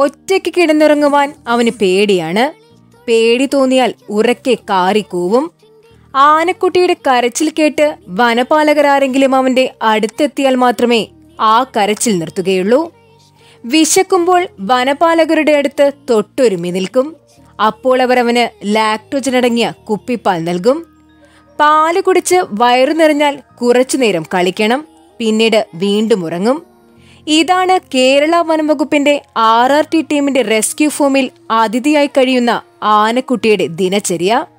ഒറ്റയ്ക്ക് കിടന്നുറങ്ങുവാൻ അവന് പേടിയാണ്. പേടി തോന്നിയാൽ ഉറക്കെ കാറിക്കൂവും. ആനക്കുട്ടിയുടെ കരച്ചിൽ കേട്ട് വനപാലകരാരെങ്കിലും അവന്റെ അടുത്തെത്തിയാൽ മാത്രമേ ആ കരച്ചിൽ നിർത്തുകയുള്ളൂ. വിശക്കുമ്പോൾ വനപാലകരുടെ അടുത്ത് തൊട്ടൊരുമി നിൽക്കും. അപ്പോൾ അവർ അവന് ലാക്ടോജൻ അടങ്ങിയ കുപ്പിപ്പാൽ നൽകും. പാല് കുടിച്ച് വയറു നിറഞ്ഞാൽ കുറച്ചുനേരം കളിക്കണം, പിന്നീട് വീണ്ടും ഉറങ്ങും. ഇതാണ് കേരള വനംവകുപ്പിന്റെ RRT ടീമിന്റെ റെസ്ക്യൂ ഫോമിൽ അതിഥിയായി കഴിയുന്ന ആനക്കുട്ടിയുടെ ദിനചര്യ.